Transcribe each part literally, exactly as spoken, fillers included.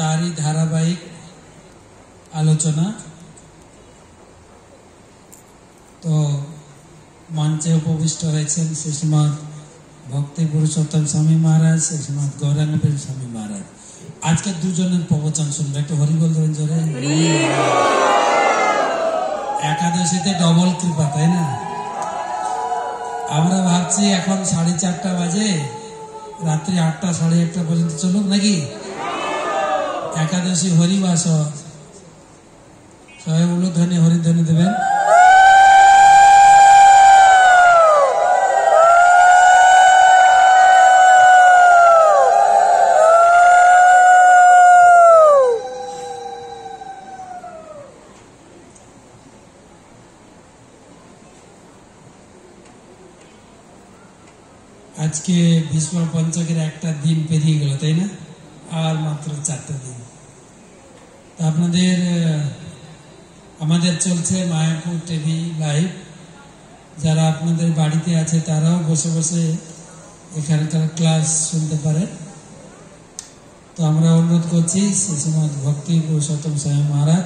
तारी धारावाहिक आलोचना। तो मंचे उपविष्ट रयेछेन श्रीमद भक्ति पुरुषोत्तम स्वामी महाराज, श्रीमद गौरांग स्वामी महाराज। आज के दुजনের प्रवचन শুনবে, একটু হরি বল দেবেন জোরে। একাদশীতে ডবল কৃপা, তাই না? আমরা ভাবছি এখন সাড়ে চারটা বাজে, রাত্রি আটটা সাড়ে আটটা পর্যন্ত চলুক নাকি একাদশী হরিবাস। সবাই উলুধ্বনি হরিধ্বনি দেবেন। आज के भीष्म पंचकेर एक दिन पेरिये गेल, ताई ना? और मात्र चारटा दिन। तो आपनादेर आमादेर चलছে मायापुर टीवी लाइव। যারা আপনাদের বাড়িতে আছে তারাও বসে বসে এখানকার ক্লাস শুনতে পারে। তো আমরা অনুরোধ করছি শ্রীমদ ভক্তি পুরুষোত্তম স্বামী মহারাজ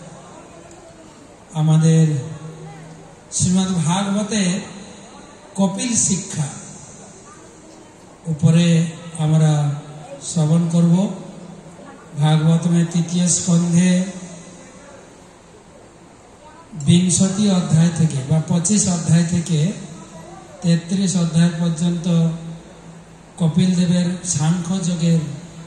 আমাদের শ্রীমদ ভাগবতে কপিল শিক্ষা উপরে আমরা শ্রবণ করব। भागवत में तृतीय स्कंधे विंशति अध्याय থেকে বা पच्चीस अध्याय থেকে तैंतीस अध्याय पर्यंत कपिल देवेर सांख्य योगेर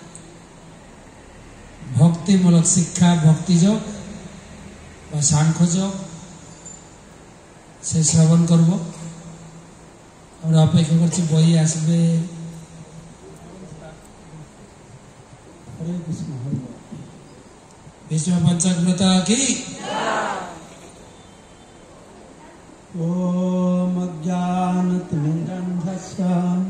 भक्तिमूलक शिक्षा भक्ति योग বা सांख्य योग से श्रवण करब। আমরা অপেক্ষা করছি বই আসবে। हरे कृष्ण हरे विष्णु पंचामृत की ओम अज्ञानतिमिरन्धस्य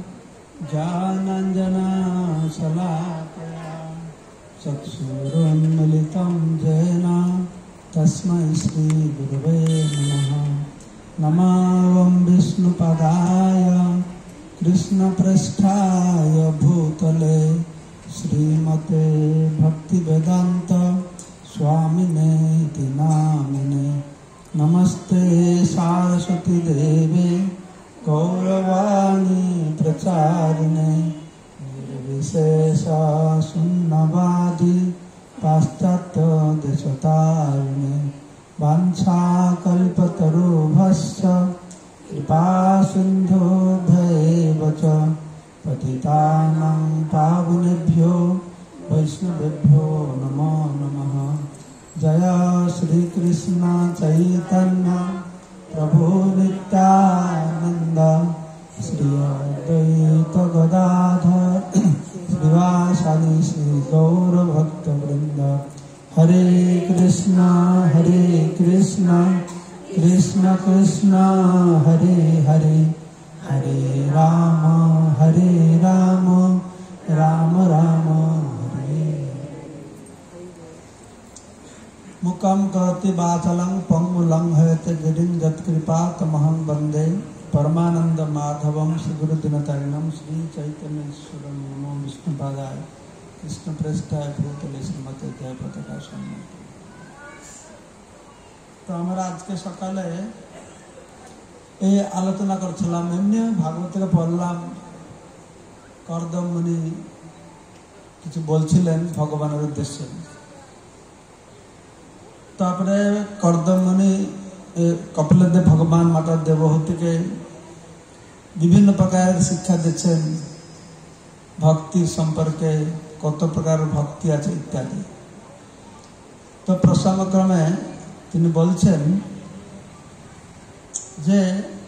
ज्ञानाञ्जनशलाकया चक्षुरुन्मीलितं येन तस्मै श्रीगुरवे नमः। नमो विष्णुपदाय कृष्णपृष्ठाय भूतले श्रीमते भक्तिवेदांत स्वामिने नामिने। नमस्ते सरस्वती देवे गौरवाणी प्रचारिणे निर्विशेष शून्यवादी पाश्चात्य देशतारिणे। वाञ्छाकल्पतरुभ्यश्च कृपा सिन्धुभ्यैव च पतितानां पावनेभ्यो वैष्णवेभ्यो नमो नमः। जय श्री कृष्ण चैतन्य प्रभु नित्यानंद श्री अद्वैत गदाधर श्रीवासादि श्री गौर भक्त वृंद। हरे कृष्ण हरे कृष्ण कृष्ण कृष्ण हरे हरे हरे राम हरे राम राम राम हरे। मुकं करोति वाचालं पंगुलं हयते गिरिं यत्कृपातमहं वन्दे परमानंद माधवं श्रीगुरुदिनतरणं श्री चैतन्येश्वरं नमो विष्णुपादाय कृष्ण प्रेष्ठाय भूतले श्रीमते जय पताका सम्मत। तो আমরা আজকে সকালে এই আলোচনা করছিলাম, এমনি ভাগবত থেকে পড়লাম। কর্দম মুনি কিছু বলছিলেন ভগবানের উদ্দেশ্যে। তারপরে কর্দম মুনি কপিলদেব ভগবান মাতা দেবহূতিকে বিভিন্ন প্রকার শিক্ষা দিচ্ছেন, ভক্তি সম্পর্কে কত প্রকার ভক্তি আছে ইত্যাদি। তো প্রসঙ্গক্রমে তিনি বলছেন যে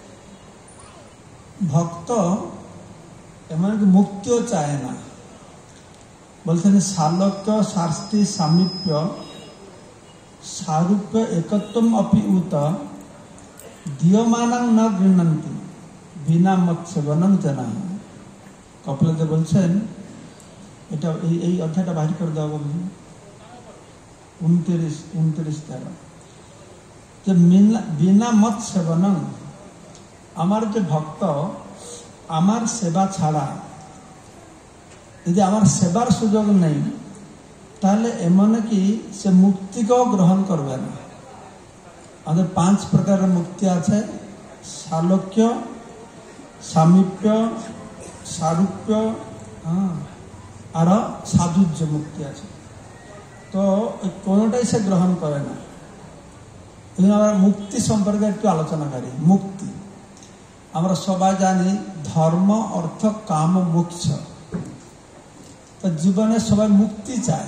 ভক্ত এমনকি মুক্তিও চায় না। বলছেন শালক্য শাস্তি সামীপ্য সারূপ্য একত্বম অপি উত দীয়মানং ন গৃহন্তি বিনা মৎস্যবনং জনা। কপিলদেব বলছেন, এটা এই এই অধ্যায়টা বাহির করে দেওয়া বলছেন উনত্রিশ উনত্রিশ তেরো যে বিনা মৎস্যবনং, আমার যে ভক্ত আমার সেবা ছাড়া যদি আমার সেবার সুযোগ নেই ताहले एमन कि से मुक्ति को ग्रहण करबे ना। आदे पांच प्रकार मुक्ति आछे सालोक्य सामीप्य सारूप्य हाँ और साधुज्य मुक्ति आछे तो कोनोटाई से ग्रहण करे ना। मुक्ति सम्पर्के एक आलोचना करी मुक्ति আমরা সবাই জানি ধর্ম অর্থ কাম মোক্ষ তো জীবনে সবাই মুক্তি চায়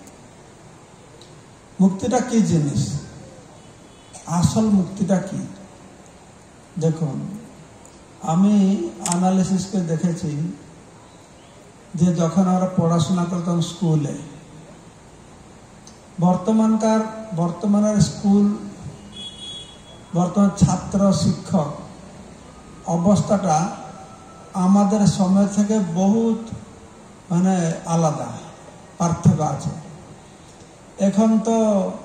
মুক্তিটা কি জিনিস আসল মুক্তিটা কি দেখুন আমি অ্যানালিসিস করে দেখেছি যে যখন আমরা পড়াশোনা করতাম স্কুলে বর্তমানকার বর্তমানের স্কুল বর্তমান ছাত্র শিক্ষক অবস্থাটা আমাদের সময় থেকে বহুত মানে আলাদা পার্থক্য আছে। এখন তো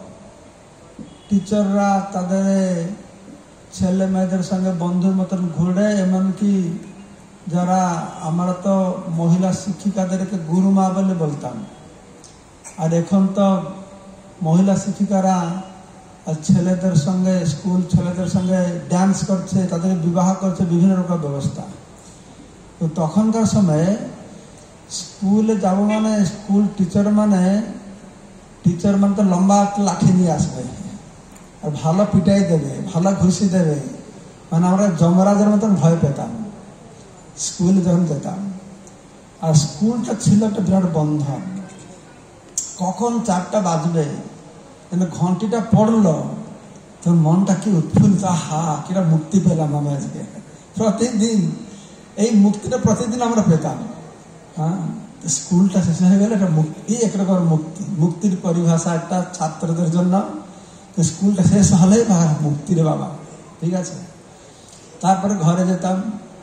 টিচাররা তাদের ছেলে মেয়েদের সঙ্গে বন্ধুর মতন ঘুরে এমনকি যারা আমরা তো মহিলা শিক্ষিকাদেরকে গুরুমা বলে বলতাম আর এখন তো মহিলা শিক্ষিকারা আর ছেলেদের সঙ্গে স্কুল ছেলেদের সঙ্গে ডান্স করছে তাদের বিবাহ করছে বিভিন্ন রকম ব্যবস্থা। তো তখনকার সময়ে স্কুলে যাব মানে স্কুল টিচার মানে টিচার মানে তো লম্বা লাঠি নিয়ে আসবে আর ভালো পিটাই দেবে ভালো ঘুষি দেবে মানে আমরা যমরাজের মতন ভয় পেতাম স্কুলে যখন যেতাম। আর স্কুলটা ছিল একটা বিরাট বন্ধন কখন চারটা বাজবে ঘন্টিটা পড়লো তোর মনটা কি উৎফুল্লিত হা কিরা মুক্তি পেলাম আমি আজকে প্রতিদিন এই মুক্তিটা প্রতিদিন আমরা পেতাম। হ্যাঁ স্কুলটা শেষ হয়ে গেলে একটা মুক্তি একরকম মুক্তি মুক্তির পরিভাষা একটা ছাত্রদের জন্য স্কুলটা শেষ হলেই মুক্তির বাবা ঠিক আছে। তারপরে ঘরে যেতাম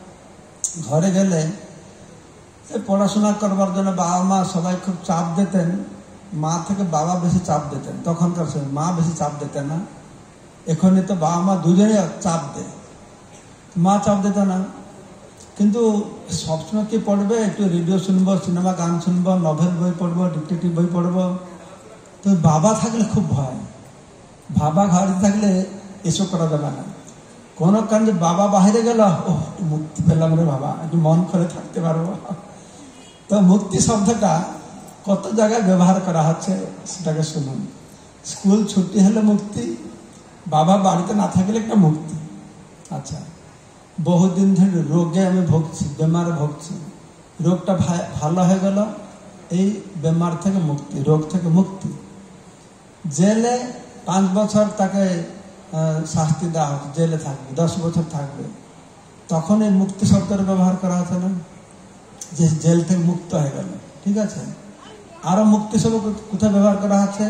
ঘরে গেলে পড়াশোনা করবার জন্য বাবা মা সবাই খুব চাপ দিতেন মা থেকে বাবা বেশি চাপ দিতেন তখনকার সময় মা বেশি চাপ দিতেন না এখনই তো বাবা মা দুজনে চাপ দেয় মা চাপ দিত না কিন্তু সবসময় কি পড়বে একটু রেডিও শুনবো সিনেমা গান শুনবো নভেল বই পড়বো ডিটেকটিভ বই পড়বো তো বাবা থাকলে খুব ভয় বাবা ঘরে থাকলে এসব করা যাবে না কোনো কারণে বাবা বাইরে গেল ও মুক্তি পেলাম রে বাবা একটু মন করে থাকতে পারবো। তো মুক্তি শব্দটা কত জায়গায় ব্যবহার করা হচ্ছে সেটাকে শুনুন। স্কুল ছুটি হলে মুক্তি বাবা বাড়িতে না থাকলে একটা মুক্তি। আচ্ছা বহুদিন ধরে রোগে আমি ভুগছি বেমারে ভুগছি রোগটা ভালো হয়ে গেল এই বেমার থেকে মুক্তি রোগ থেকে মুক্তি। জেলে পাঁচ বছর তাকে শাস্তি দেওয়া হচ্ছে জেলে থাকবে দশ বছর থাকবে তখন এই মুক্তি শব্দের ব্যবহার করা হচ্ছে না যে জেল থেকে মুক্ত হয়ে গেল ঠিক আছে। আরো মুক্তি শব্দ কোথায় ব্যবহার করা হচ্ছে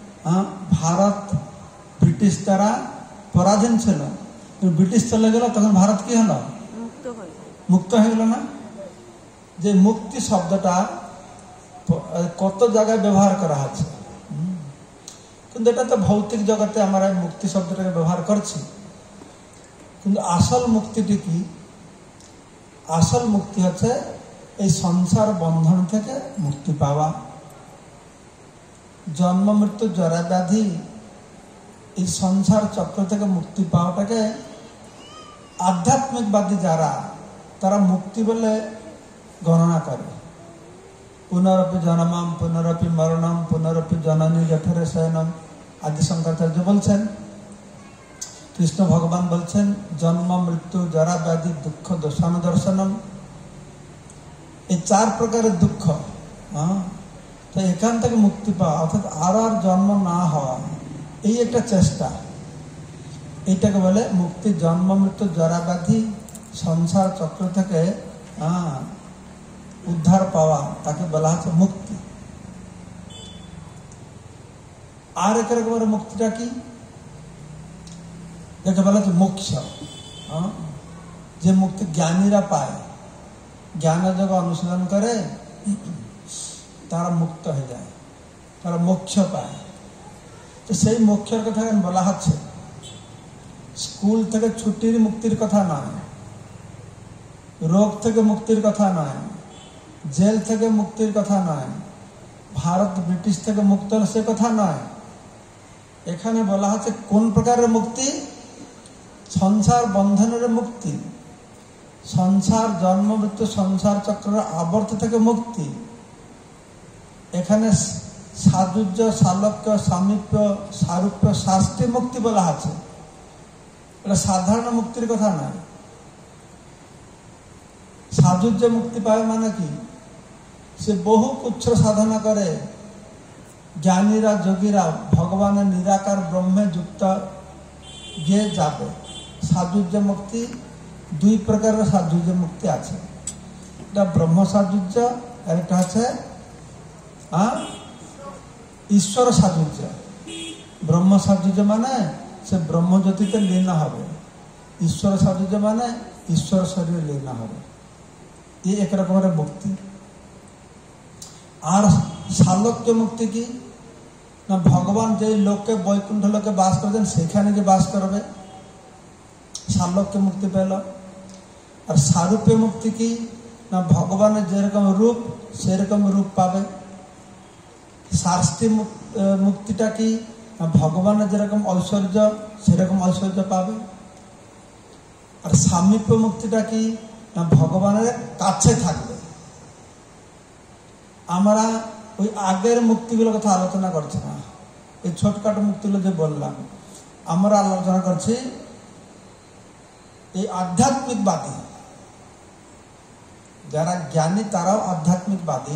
ভারত ব্রিটিশ দ্বারা পরাধীন ছিল ব্রিটিশ চলে গেল তখন ভারত কি হলো মুক্ত হয়ে গেল না। যে মুক্তি শব্দটা কত জায়গায় ব্যবহার করা হচ্ছে কিন্তু এটা তো ভৌতিক জগতে আমরা মুক্তি শব্দটাকে ব্যবহার করছি কিন্তু আসল মুক্তিটি কি আসল মুক্তি হচ্ছে এই সংসার বন্ধন থেকে মুক্তি পাওয়া জন্ম মৃত্যু জরা ব্যাধি এই সংসার চক্র থেকে মুক্তি পাওয়াটাকে আধ্যাত্মিকবাদী যারা তারা মুক্তি বলে গণনা করে। পুনরপি জন্মম পুনরপি মরণম পুনরপি জননী জঠরে শয়নম আদি শঙ্করাচার্য বলছেন কৃষ্ণ ভগবান বলছেন জন্ম মৃত্যু জরা ব্যাধি দুঃখ দোষানুদর্শনম এই চার প্রকারের দুঃখ হ্যাঁ তো এখান থেকে মুক্তি পাওয়া অর্থাৎ আর আর জন্ম না হওয়া এই একটা চেষ্টা এইটাকে বলে মুক্তি। জন্ম মৃত্যু জরা ব্যাধি সংসার চক্র থেকে উদ্ধার পাওয়া তাকে বলা হচ্ছে মুক্তি। আর এক রকমের মুক্তিটা কি যেটা বলা হচ্ছে মোক্ষ যে মুক্তি জ্ঞানীরা পায় জ্ঞান যোগ অনুশীলন করে তারা মুক্ত হয়ে যায় তারা মোক্ষ পায়। তো সেই মোক্ষের কথা বলা হচ্ছে স্কুল থেকে ছুটির মুক্তির কথা নয় রোগ থেকে মুক্তির কথা নয় জেল থেকে মুক্তির কথা নয় भारत ब्रिटिश থেকে মুক্ত হলো সে কথা নয়। এখানে বলা হচ্ছে কোন প্রকারের মুক্তি? সংসার বন্ধনের মুক্তি, সংসার জন্ম মৃত্যু সংসার চক্রের আবর্ত থেকে মুক্তি। এখানে সাযুজ্য, সালক্য, সামীপ্য, সারূপ্য, শাস্তি মুক্তি বলা আছে। এটা সাধারণ মুক্তির কথা নয়। সাযুজ্য মুক্তি পাবে মানে কি? সে বহু কুচ্ছ সাধনা করে জ্ঞানীরা যোগীরা ভগবানের নিরাকার ব্রহ্মে যুক্ত গিয়ে যাবে। সাযুজ্য মুক্তি দুই প্রকারের সাযুজ্য মুক্তি আছে। এটা ব্রহ্ম সাযুজ্য আর একটা হচ্ছে ঈশ্বর সাযুজ্য। ব্রহ্ম সাযুজ্য মানে সে ব্রহ্মজ্যোতিতে লীন হবে, ঈশ্বর সাযুজ্য মানে ঈশ্বর শরীরে লীন হবে। এই এক রকমের মুক্তি। আর সালোক্য মুক্তি কি না? ভগবান যে লোকে বৈকুণ্ঠ লোকে বাস করেছেন সেখানে গিয়ে বাস করবে, সালোক্য মুক্তি পেল। আর সারূপ্য মুক্তি কি না? ভগবানের যেরকম রূপ সেরকম রূপ পাবে। শাস্তি মুক্তিটা কি না? ভগবানের যেরকম ঐশ্বর্য সেরকম ঐশ্বর্য পাবে। আর সামীপ্য মুক্তিটা কি না? ভগবানের কাছে থাকবে। আমরা ওই আগের মুক্তিগুলোর কথা আলোচনা করছি না, এই ছোটখাটো মুক্তিগুলো যে বললাম, আমরা আলোচনা করছি এই আধ্যাত্মিকবাদী যারা জ্ঞানী তারাও আধ্যাত্মিকবাদী,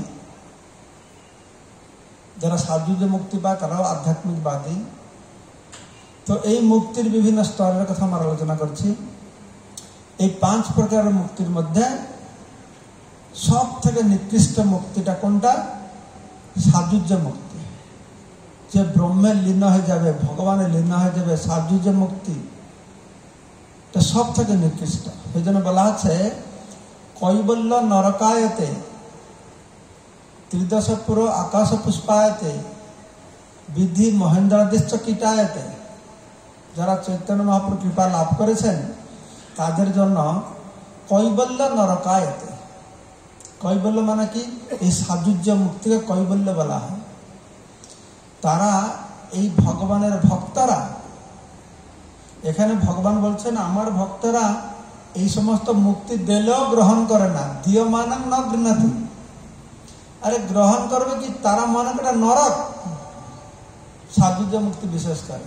যারা সাযুজ্য মুক্তি পায় তারাও আধ্যাত্মিকবাদী। তো এই মুক্তির বিভিন্ন স্তরের কথা আমরা আলোচনা করছি। এই পাঁচ প্রকারের মুক্তির মধ্যে সব থেকে নিকৃষ্ট মুক্তিটা কোনটা? সাযুজ্য মুক্তি। যে ব্রহ্মে লীন হয়ে যাবে, ভগবানের লীন হয়ে যাবে, সাযুজ্য মুক্তি এটা সব থেকে নিকৃষ্ট। সেই জন্য বলা হচ্ছে কৈবল্য নরকায়তে ত্রিদশপুর আকাশ পুষ্পায়তে বিধি মহেন্দ্রাদিশ্চ কীটায়তে। যারা চৈতন্য মহাপ্রভু কৃপা লাভ করেছেন তাদের জন্য কৈবল্য নরকায়তে। কৈবল্য মানে কি? এই সাযুজ্য মুক্তিকে কৈবল্য বলা হয়। তারা এই ভগবানের ভক্তরা, এখানে ভগবান বলছেন আমার ভক্তরা এই সমস্ত মুক্তি দিলেও গ্রহণ করে না। দীয়মানং ন গৃহ্ণাতি। আরে গ্রহণ করবে কি? তারা মনে করে নরক। সাযুজ্য মুক্তি বিশেষ করে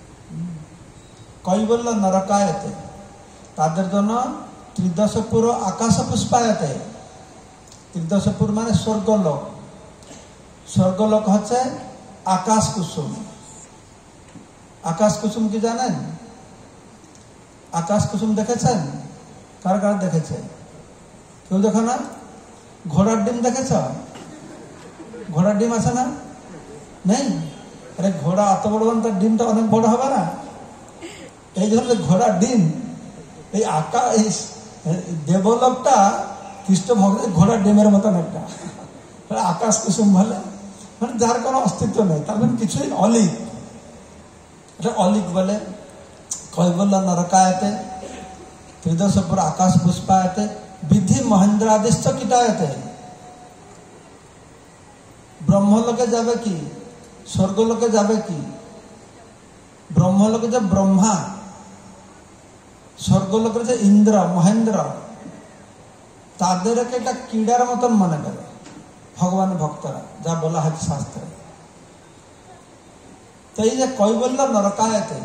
কৈবল্য নরকায়তে, তাদের জন্য ত্রিদশপুর আকাশ পুষ্পায়তে। ত্রিদশপুর মানে স্বর্গলোক। স্বর্গলোক হচ্ছে আকাশ কুসুম। আকাশ কুসুম কি জানেন? আকাশ কুসুম দেখেছেন? কার কার দেখেছে? কেউ দেখো না? ঘোড়ার ডিম দেখেছ? ঘোড়ার ডিম আছে না? নেই? আরে ঘোড়া এত বড়, তার ডিমটা অনেক বড় হবে না? এই জন্য ঘোড়ার ডিম, এই আকাশ, এই দেবলোকটা খ্রিস্ট ভক্তের ঘোড়ার ডিমের মতন একটা। আকাশ কুসুম বলে, মানে যার কোনো অস্তিত্ব নেই, তার মানে কিছুই অলিক। এটা অলিক বলে। কৈবল্য নরকায়তে ত্রিদশপুর আকাশ পুষ্পায়তে বিধি মহেন্দ্রাদিশ্চ কীটায়তে। ব্রহ্মলোকে যাবে কি? স্বর্গলোকে যাবে কি? ব্রহ্মলোকে যে ব্রহ্মা, স্বর্গলোকে যে ইন্দ্র মহেন্দ্র, তাদেরকে একটা ক্রীড়ার মতন মনে করে ভগবানের ভক্তরা, যা বলা হয়েছে শাস্ত্রে। তো এই যে কৈবল্য নরকায়তে,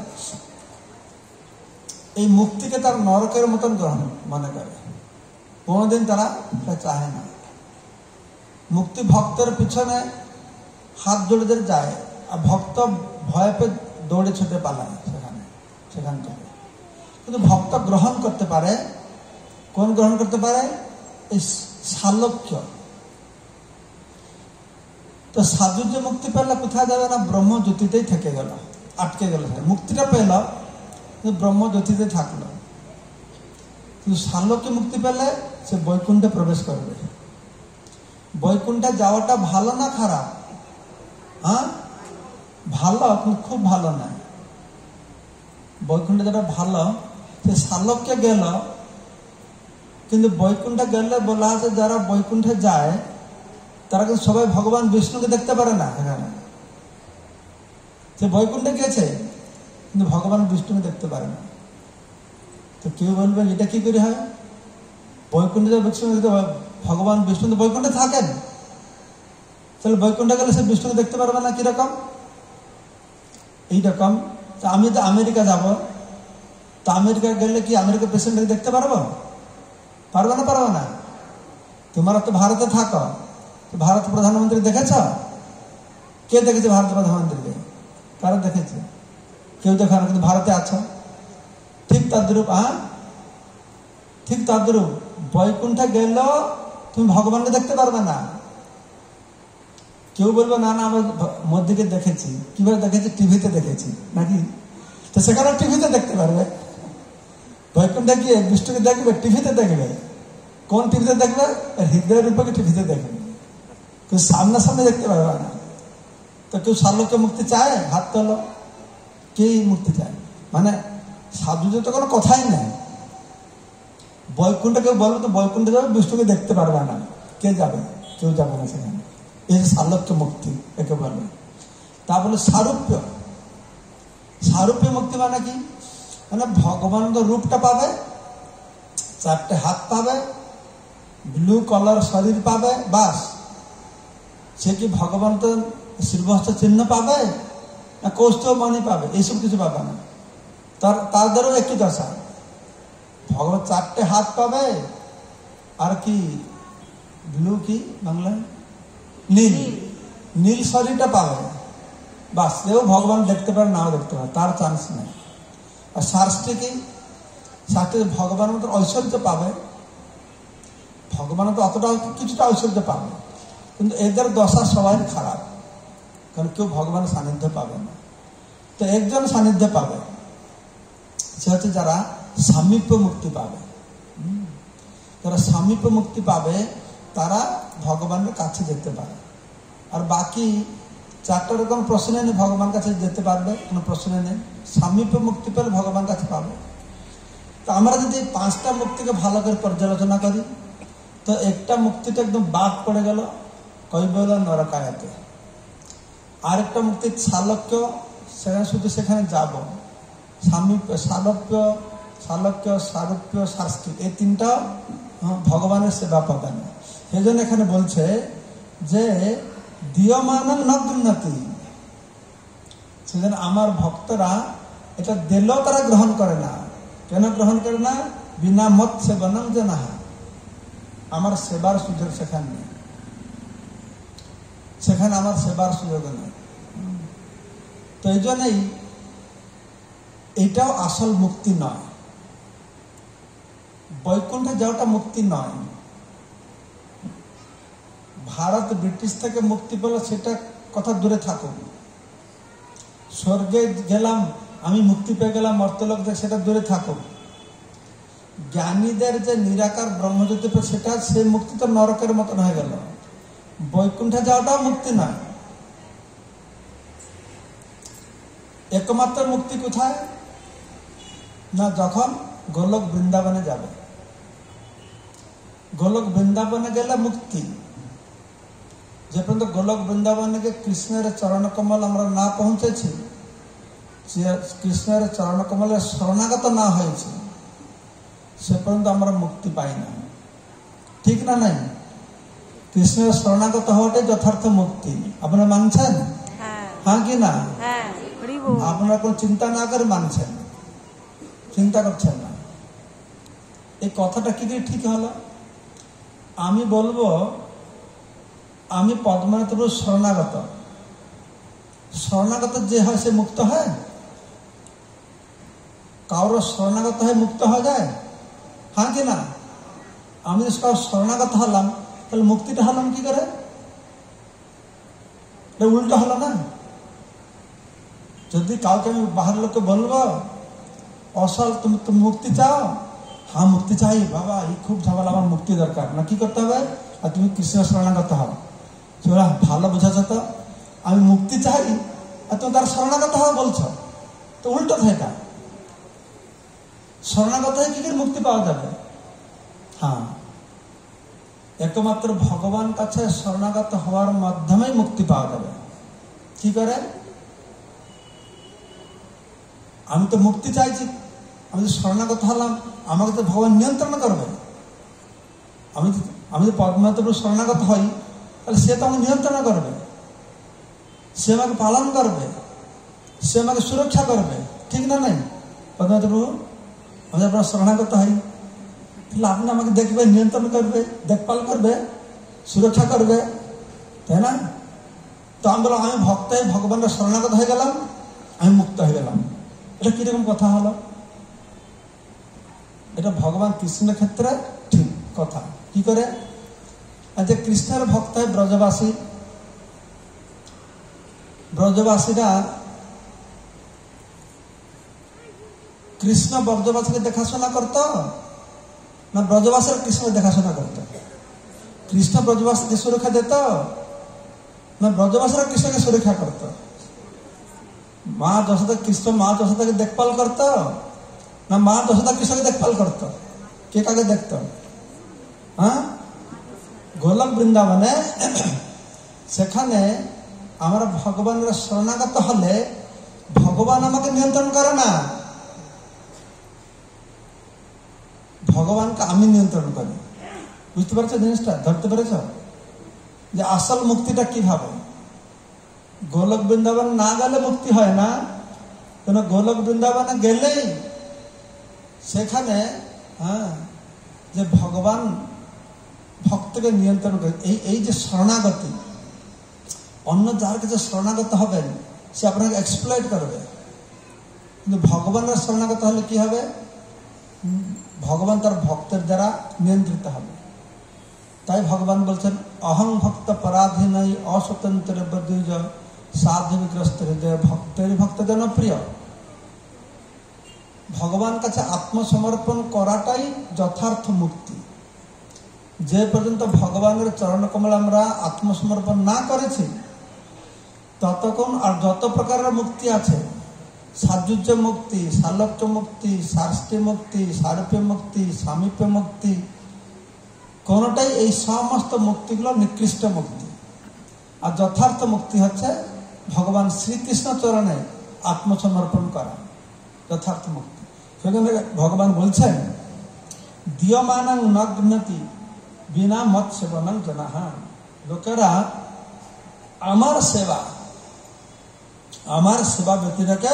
এই মুক্তিকে তার নরকের মতন গ্রহণ মনে করে, কোনোদিন তারা চায় না। মুক্তি ভক্তের পিছনে হাত জোড়ে যায়, আর ভক্ত ভয় পেয়ে দৌড়ে ছুটে পালায় সেখানে, সেখান থেকে। কিন্তু ভক্ত গ্রহণ করতে পারে, কোন গ্রহণ করতে পারে? এই সালোক্য। তো সাযুজ্য মুক্তি পেলে কোথায় যাবে না? ব্রহ্মজ্যোতিতেই থেকে গেল, আটকে গেল। মুক্তিটা পেল কিন্তু ব্রহ্মজ্যোতিতে থাকলো। কিন্তু সালোক্য মুক্তি পেলে সে বৈকুণ্ঠে প্রবেশ করবে। বৈকুণ্ঠে যাওয়াটা ভালো না খারাপ? হ্যাঁ, ভালো, কিন্তু খুব ভালো না। বৈকুণ্ঠে যেটা ভালো, সে সালোক্যে গেল, কিন্তু বৈকুণ্ঠে গেলে বলা আছে যারা বৈকুণ্ঠে যায় তারা কিন্তু সবাই ভগবান বিষ্ণুকে দেখতে পারে না। এখানে সে বৈকুণ্ঠে গিয়েছে কিন্তু ভগবান বিষ্ণুকে দেখতে পারে না। তো কেউ বলবে এটা কি করে হয়? বৈকুণ্ঠে বিষ্ণু ভগবান বিষ্ণু তো বৈকুণ্ঠে থাকেন, তাহলে বৈকুণ্ঠে গেলে সে বিষ্ণুকে দেখতে পারবে না কিরকম? এইরকম আমি তো আমেরিকা যাব, তো আমেরিকা গেলে কি আমেরিকা প্রেসিডেন্টকে দেখতে পারবো? পারবে না? পারবো না। তোমরা তো ভারতে থাকো, ভারত প্রধানমন্ত্রী দেখেছ? কে দেখেছে ভারত প্রধানমন্ত্রীকে? কারা দেখেছে? কেউ দেখে না, কিন্তু ভারতে আছো। ঠিক তদ্রূপ, হ্যাঁ ঠিক তদ্রূপ বৈকুণ্ঠে গেলেও তুমি ভগবানকে দেখতে পারবে না। কেউ বলবে না না আমার মধ্যে দেখেছি। কিভাবে দেখেছি? টিভিতে দেখেছি নাকি? তো সেখানে টিভিতে দেখতে পারবে। বৈকুণ্ঠে গিয়ে বিষ্ণুকে দেখবে, টিভিতে দেখবে। কোন টিভিতে দেখবে? হৃদয় রূপকে টিভিতে দেখবে, কেউ সামনাসামনি দেখতে পারবে না। তো কেউ সালোকে মুক্তি চায়? হাত তোলো। কেই মুক্তি চায়? মানে সাধুদের তো কোনো কথাই নেই। বৈকুণ্ঠে কেউ বলবে তো বৈকুণ্ঠে যাবে, বিষ্ণুকে দেখতে পারবে না। কে যাবে? কেউ যাবে না সেখানে। এই যে সালোক্য মুক্তি একে বলে। তা বলে সারূপ্য। সারূপ্য মুক্তি মানে কি? মানে ভগবানের রূপটা পাবে, চারটে হাত পাবে, ব্লু কলার শরীর পাবে, বাস। সে কি ভগবান তো শ্রীবস্ত্র চিহ্ন পাবে না কৌস্তবমণি পাবে? এইসব কিছু পাবে না। তার তাদেরও একই দশা। ভগবান চারটে হাত পাবে, আর কি ব্লু কি বাংলায় নীল, নীল শরীরটা পাবে, বাস। এও ভগবান দেখতে পারে, নাও দেখতে পারে, তার চান্স নেই। আর শাস্ত্রে কি? শাস্ত্রে ভগবানের মতো ঐশ্বর্য পাবে, ভগবানের তো অতটা কিছুটা ঐশ্বর্য পাবে, কিন্তু এদের দশা সবাই খারাপ, কারণ কেউ ভগবানের সান্নিধ্য পাবে না। তো একজন সান্নিধ্য পাবে, সে হচ্ছে যারা সামীপ্য মুক্তি পাবে। যারা সামীপ্য মুক্তি পাবে তারা ভগবানের কাছে যেতে পারে। আর বাকি চারটা রকম প্রশ্ন নেই ভগবান কাছে যেতে পারবে, কোনো প্রশ্ন নেই। সামীপ্য মুক্তি পেলে ভগবান কাছে পাবে। তো আমরা যদি পাঁচটা মুক্তিকে ভালো করে পর্যালোচনা করি, তো একটা মুক্তিটা একদম বাদ পড়ে গেল, কৈবল্য নরকায়তে। আরেকটা মুক্তির সালোক্য, সেখানে শুধু সেখানে যাব। সামীপ্য, সালোক্য, সালোক্য, সারূপ্য, শাস্তি, এই তিনটা ভগবানের সেবা পাবে না। সেই জন্য এখানে বলছে যে দিয়মানং ন গৃহ্ণাতি। সেজন্য আমার ভক্তরা এটা দিলেও তারা গ্রহণ করে না। কেন গ্রহণ করে না? বিনা মত সেবনং জনাঃ। আমার সেবার সুযোগ সেখানে নেই, সেখানে আমার সেবার সুযোগ নেই। তো এই জন্যই এইটাও আসল মুক্তি নয়। বৈকুণ্ঠে যাওয়াটা মুক্তি নয়। ভারত ব্রিটিশ থেকে মুক্তি পেল সেটা কথা দূরে থাকুক। স্বর্গে গেলাম, আমি মুক্তি পেয়ে গেলাম মর্তলোক, সেটা দূরে থাকুক। জ্ঞানীদের যে নিরাকার ব্রহ্মজ্যোতি, সেটা সেই মুক্তি তো নরকের মতন হয়ে গেল। বৈকুণ্ঠে যাওয়াটাও মুক্তি নয়। একমাত্র মুক্তি কোথায়? না যখন গোলক বৃন্দাবনে যাবে। গোলক বৃন্দাবনে গেলে মুক্তি। যে পর্যন্ত গোলক বৃন্দাবনে গিয়ে কৃষ্ণের চরণ কমল আমরা না পৌঁছেছি, কৃষ্ণের চরণ কমলের শরণাগত না হয়েছে, সে পর্যন্ত আমরা মুক্তি পাই না। ঠিক না? নাই? কৃষ্ণের শরণাগত হওয়াটাই যথার্থ মুক্তি। আপনারা মানছেন? হ্যাঁ কি না? আপনারা কোন চিন্তা না করে মানছেন, চিন্তা করছেন না। এই কথাটা কি দিয়ে ঠিক হলো? আমি বলবো আমি পদ্মনাথ প্রভুর শরণাগত। শরণাগত যে হয় সে মুক্ত হয়? কারোর শরণাগত হয়ে মুক্ত হয়ে যায়? হ্যাঁ কি না? আমি কারোর শরণাগত হলাম, তাহলে মুক্তিটা হলাম কি করে? উল্টো হলো না? যদি কাউকে আমি বাহার লোককে বলবো অসল তুমি তুমি মুক্তি চাও, হ্যাঁ মুক্তি চাই বাবা, এই খুব ঝামেলা, আমার মুক্তি দরকার, না কি করতে হবে? আর তুমি কৃষ্ণ শরণাগত হও। ভালো বুঝাচ্ছ তো, আমি মুক্তি চাই আর তুমি তার শরণাগত হওয়া বলছো, তো উল্টো থাকে। শরণাগত হয়ে কি করে মুক্তি পাওয়া যাবে? হ্যাঁ একমাত্র ভগবান কাছে শরণাগত হওয়ার মাধ্যমেই মুক্তি পাওয়া যাবে। কি করে? আমি তো মুক্তি চাইছি, আমি তো শরণাগত হলাম, আমাকে তো ভগবান নিয়ন্ত্রণ করবে। আমি আমি যদি পদ্মাবতী শরণাগত হই, তাহলে সে তো আমাকে নিয়ন্ত্রণ করবে, সে আমাকে পালন করবে, সে আমাকে সুরক্ষা করবে, ঠিক না? নাই পদ্মাবতী প্রভু, আমি আপনার শরণাগত হই, তাহলে আপনি আমাকে দেখবে, নিয়ন্ত্রণ করবে, দেখভাল করবে, সুরক্ষা করবে, তাই না? তো আমি বললাম আমি ভক্ত হয়ে ভগবানের শরণাগত হয়ে গেলাম, আমি মুক্ত হয়ে গেলাম। এটা কিরকম কথা হলো? এটা ভগবান কৃষ্ণের ক্ষেত্রে ঠিক কথা। কি করে? যে কৃষ্ণের ভক্ত হয় ব্রজবাসী, ব্রজবাসীরা কৃষ্ণ ব্রজবাসীকে দেখাশোনা করত না ব্রজবাসীরা কৃষ্ণকে দেখাশোনা করত? কৃষ্ণ ব্রজবাসীকে সুরক্ষা দিত না ব্রজবাসীরা কৃষ্ণকে সুরক্ষা করত? মা যশোদা কৃষ্ণ মা যশোদাকে দেখভাল করত না মা যশোদা কৃষ্ণকে দেখভাল করত? কে কাকে দেখত? হ্যাঁ, গোলক বৃন্দাবনে সেখানে আমরা ভগবানের শরণাগত হলে ভগবান আমাকে নিয়ন্ত্রণ করে না, ভগবানকে আমি নিয়ন্ত্রণ করি। বুঝতে পারছো জিনিসটা? ধরতে পেরেছ যে আসল মুক্তিটা কিভাবে? গোলক বৃন্দাবন না গেলে মুক্তি হয় না, কেন গোলক বৃন্দাবনে গেলেই সেখানে হ্যাঁ যে ভগবান ভক্তকে নিয়ন্ত্রণ করে। এই এই যে শরণাগতি, অন্য যার কাছে শরণাগত হবেন সে আপনাকে এক্সপ্লয়েট করবে, কিন্তু ভগবানের শরণাগত হলে কি হবে? ভগবান তার ভক্তের দ্বারা নিয়ন্ত্রিত হবে। তাই ভগবান বলছেন অহং ভক্ত পরাধীনই অস্বতন্ত্র বদ্বীজ সাধু বিগ্রস্ত হৃদয় ভক্তের ভক্ত জনপ্রিয়। ভগবান কাছে আত্মসমর্পণ করাটাই যথার্থ মুক্তি। যে পর্যন্ত ভগবানের চরণ কমল আমরা আত্মসমর্পণ না করেছি ততক্ষণ আর যত প্রকারের মুক্তি আছে, সাযুজ্য মুক্তি, সালোক্য মুক্তি, শাস্তি মুক্তি, সারূপ্য মুক্তি, সামীপ্য মুক্তি, কোনটাই এই সমস্ত মুক্তিগুলো নিকৃষ্ট মুক্তি। আর যথার্থ মুক্তি হচ্ছে ভগবান শ্রীকৃষ্ণ চরণে আত্মসমর্পণ করা, যথার্থ মুক্তি। সেখানে ভগবান বলছেন দিয়মানং নগ্নতি বিনা মত সেবনং জনাহা। লোকেরা আমার সেবা আমার সেবা ব্যতিরেকে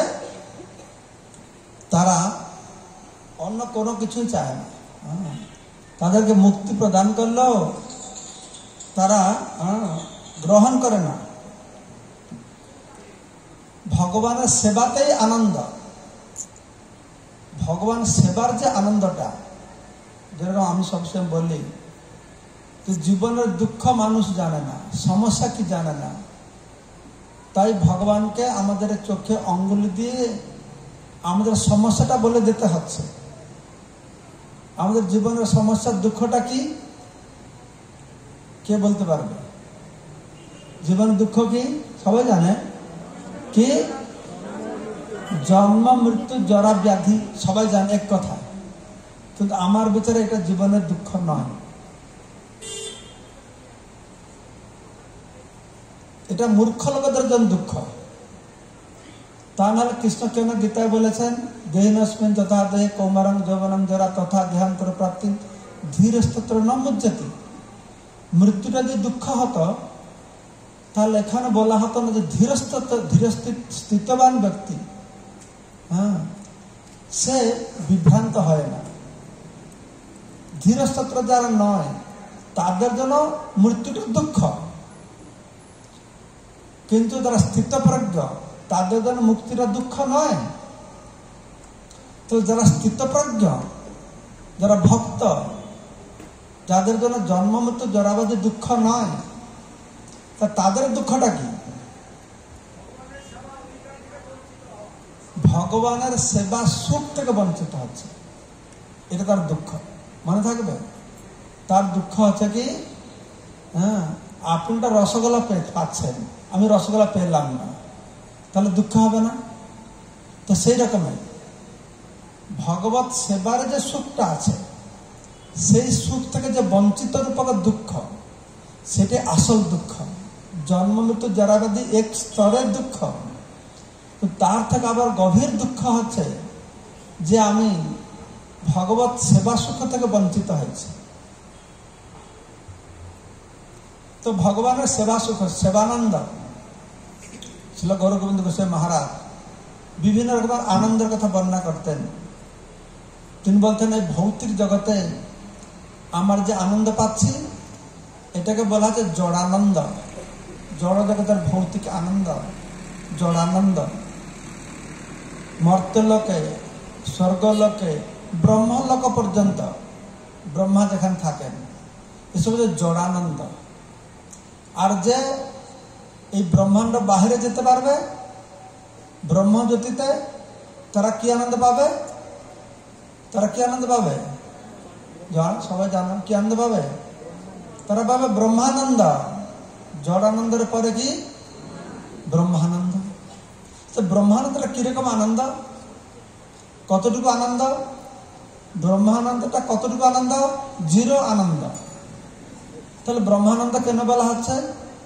তারা অন্য কোনো কিছুই চায় না। তাদেরকে মুক্তি প্রদান করলেও তারা গ্রহণ করে না। ভগবানের সেবাতেই আনন্দ, ভগবান সেবার যে আনন্দটা, যেরকম আমি সবসময় বলি যে জীবনের দুঃখ মানুষ জানে না, সমস্যা কি জানে না, তাই ভগবানকে আমাদের চোখে অঙ্গুলি দিয়ে আমাদের সমস্যাটা বলে দিতে হচ্ছে। আমাদের জীবনের সমস্যার দুঃখটা কি কে বলতে পারবে? জীবনের দুঃখ কি সবাই জানে কি? জন্ম মৃত্যু জরা ব্যাধি সবাই জানে এক কথা, কিন্তু আমার বিচারে এটা জীবনের দুঃখ নয়, এটা মূর্খ লোকদের জন্য দুঃখ। তা নাহলে কৃষ্ণ কেন গীতায় বলেছেন দেহিনস্মিন যথা দেহে কৌমারং যৌবনং জরা তথা দেহান্তর প্রাপ্তি ধীরস্তত্র ন মুহ্যতি। মৃত্যুটা যদি দুঃখ হতো তাহলে এখানে বলা হতো না যে ধীরস্থ ধীরস্থিতবান ব্যক্তি হ্যাঁ সে বিভ্রান্ত হয় না। ধীরস্তত্র যারা নয় তাদের জন্য মৃত্যুটা দুঃখ, কিন্তু যারা স্থিতপ্রজ্ঞ তাদের জন্য মুক্তিটা দুঃখ নয়। তো যারা স্থিতপ্রজ্ঞ, যারা ভক্ত, যাদের জন্য জন্ম মৃত্যু জরাবাদী দুঃখ নয়, তা তাদের দুঃখটা কি? ভগবানের সেবা সুখ থেকে বঞ্চিত হচ্ছে, এটা তার দুঃখ। মনে থাকবে, তার দুঃখ হচ্ছে কি হ্যাঁ আপনারা রসগোল্লা পাচ্ছেন, আমি রসগোল্লা পেলাম না, তাহলে দুঃখ হবে না? তো সেই রকমের ভগবত সেবার যে সুখটা আছে সেই সুখ থেকে যে বঞ্চিত রূপক দুঃখ, সেটা আসল দুঃখ। জন্ম মৃত্যু জরাব্যাধি এক স্তরের দুঃখ, তার থেকে আবার গভীর দুঃখ হচ্ছে যে আমি ভগবত সেবা সুখ থেকে বঞ্চিত হয়েছি। তো ভগবানের সেবা সুখ, সেবানন্দ, ছিল গৌর গোবিন্দ গোস্বামী মহারাজ বিভিন্ন রকমের আনন্দের কথা বর্ণনা করতেন। তিনি বলতেন এই ভৌতিক জগতে আমার যে আনন্দ পাচ্ছি এটাকে বলা হচ্ছে জড়ানন্দ। জড় জগতের ভৌতিক আনন্দ জড়ানন্দ। মর্ত্যলোকে, স্বর্গলোকে, ব্রহ্মলোক পর্যন্ত, ব্রহ্মা যেখানে থাকেন, এসব হচ্ছে জড়ানন্দ। আর যে এই ব্রহ্মাণ্ড বাহিরে যেতে পারবে ব্রহ্মজ্যোতিতে, তারা কি আনন্দ পাবে? তারা কি আনন্দ পাবে? জান সবাই জানেন কি আনন্দ পাবে? তারা পাবে ব্রহ্মানন্দ। জড়ানন্দের পরে কি? ব্রহ্মানন্দ। তো ব্রহ্মানন্দটা কিরকম আনন্দ? কতটুকু আনন্দ? ব্রহ্মানন্দটা কতটুকু আনন্দ? জিরো আনন্দ। তাহলে ব্রহ্মানন্দ কেন বলা হচ্ছে?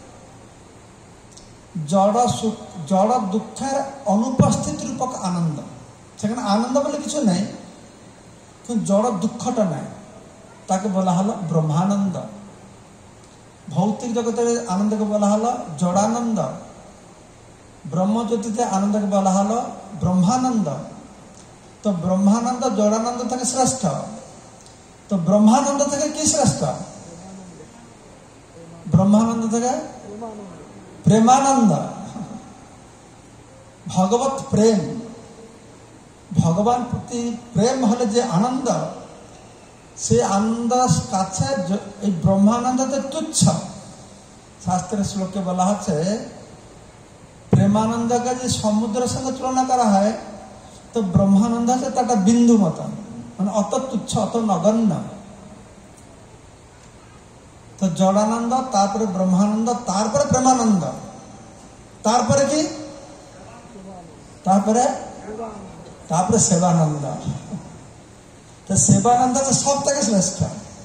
জড় সুখ, জড় দুঃখের অনুপস্থিত রূপক আনন্দ। সেখানে আনন্দ বলে কিছু নেই, কিন্তু জড় দুঃখটা নেই, তাকে বলা হলো ব্রহ্মানন্দ। ভৌতিক জগতের আনন্দকে বলা হলো জড়ানন্দ। ব্রহ্মজ্যোতিতে আনন্দকে বলা হলো ব্রহ্মানন্দ। তো ব্রহ্মানন্দ জড়ানন্দ থেকে শ্রেষ্ঠ। তো ব্রহ্মানন্দ থেকে কি শ্রেষ্ঠ? ব্রহ্মানন্দ থেকে প্রেমানন্দ। ভগবত প্রেম, ভগবান প্রতি প্রেম হলে যে আনন্দ, সে আনন্দ কাছে এই ব্রহ্মানন্দতে তুচ্ছ। শাস্ত্রের শ্লোকে বলা হচ্ছে প্রেমানন্দকে যে সমুদ্রের সঙ্গে তুলনা করা হয়, তো ব্রহ্মানন্দ হচ্ছে তার একটা বিন্দু মতন, মানে অত তুচ্ছ, অত নগণ্য। তো জড়ানন্দ, তারপরে ব্রহ্মানন্দ, তারপরে প্রেমানন্দ, তারপরে কি? তারপরে তারপরে সেবানন্দ। তো সেবানন্দ তো সব থেকে শ্রেষ্ঠ।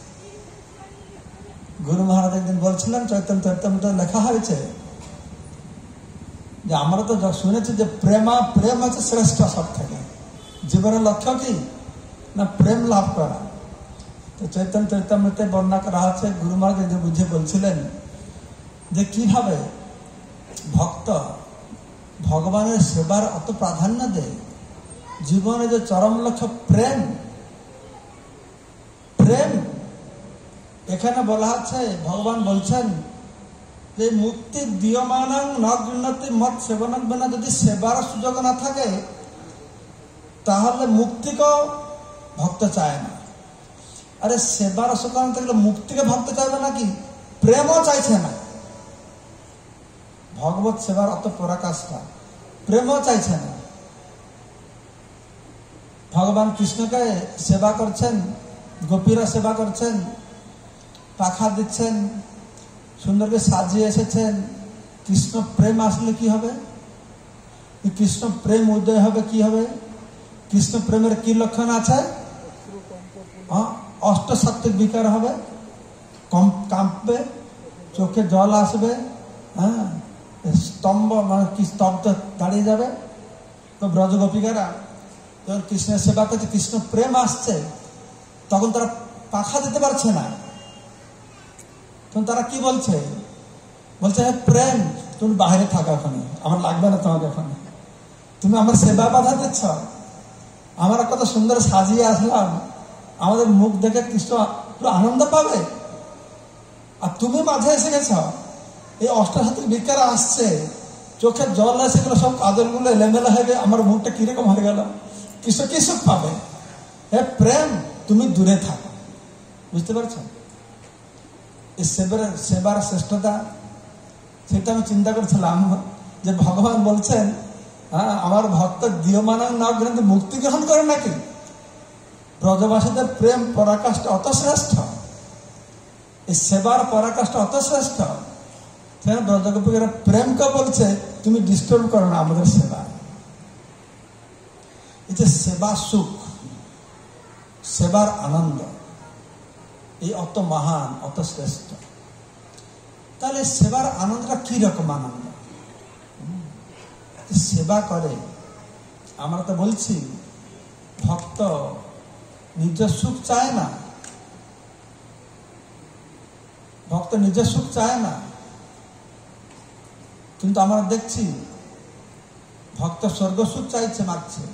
গুরু মহারাজ একদিন বলছিলেন, চৈতন্য চরিতামৃতে লেখা হয়েছে যে আমরা তো শুনেছি যে প্রেমা প্রেম হচ্ছে শ্রেষ্ঠ সব থেকে। জীবনের লক্ষ্য কি? না প্রেম লাভ করা। তো চৈতন্য চরিতামৃতে বর্ণনা করা হচ্ছে, গুরু মহারাজ একদিন বুঝে বলছিলেন যে কিভাবে ভক্ত ভগবানের সেবার অত প্রাধান্য দেয়। জীবনে যে চরম লক্ষ্য প্রেম, প্রেম এখানে বলা হচ্ছে, ভগবান বলছেন যে মুক্তি দিয়মানং ন গৃহ্ণতি মত সেবনক বিনা। যদি সেবার সুযোগ না থাকে তাহলে মুক্তিকেও ভক্ত চায় না। আরে সেবার সুযোগ না থাকলে মুক্তিকে ভক্ত চাইবে নাকি? প্রেমও চাইছে না। ভগবত সেবার অত পরাকাষ্ঠা, প্রেমও চাইছে না। ভগবান কৃষ্ণকে সেবা করছেন, গোপীরা সেবা করছেন, পাখা দিচ্ছেন, সুন্দরকে সাজিয়ে এসেছেন। কৃষ্ণ প্রেম আসলে কি হবে? কৃষ্ণ প্রেম উদয় হবে কি হবে? কৃষ্ণ প্রেমের কি লক্ষণ আছে? অষ্ট সাত্ত্বিক বিকার হবে, কাঁপবে, চোখে জল আসবে, হ্যাঁ, স্তম্ভ মানে কি স্তব্ধ দাঁড়িয়ে যাবে। তো ব্রজগোপিকারা যখন কৃষ্ণের সেবা করছে, কৃষ্ণ প্রেম আসছে, তখন তারা পাখা দিতে পারছে না। তখন তারা কি বলছে? বলছে হ্যাঁ প্রেম, তুমি বাইরে থাকো, ওখানে আমার লাগবে না তোমাকে, ওখানে তুমি আমার সেবা বাধা দিচ্ছ। আমরা কত সুন্দর সাজিয়ে আসলাম, আমাদের মুখ দেখে কৃষ্ণ পুরো আনন্দ পাবে, আর তুমি মাঝে এসে গেছ। এই অষ্টাশাত্তিক বিকারা আসছে, চোখের জল এসে গেল, সব কাজলগুলো এলেমেলে হয়ে, আমার মুখটা কিরকম হয়ে গেল। কৃষ্ণ কি সুখ পাবে? হে প্রেম, তুমি দূরে থাকো। বুঝতে পারছ এই সেবার সেবার শ্রেষ্ঠতা? সেটা আমি চিন্তা করছিলাম যে ভগবান বলছেন, হ্যাঁ আমার ভক্ত দিয়মান না গ্রন্থে মুক্তি গ্রহণ করে নাকি? ব্রজবাসীদের প্রেম পরাকাষ্ঠা অত শ্রেষ্ঠ, এই সেবার পরাকাষ্ঠা অত শ্রেষ্ঠ। সেখানে ব্রজগোপীরা প্রেমকে বলছে তুমি ডিস্টার্ব করো না আমাদের সেবা। এই যে সেবা সুখ, সেবার আনন্দ, এই অত মহান, অত শ্রেষ্ঠ, তাহলে সেবার আনন্দটা কি রকম আনন্দ? সেবা করে, আমরা তো বলছি ভক্ত নিজের সুখ চায় না, ভক্ত নিজের সুখ চায় না, কিন্তু আমরা দেখছি ভক্ত স্বর্গ সুখ চাইছে, মাগছে,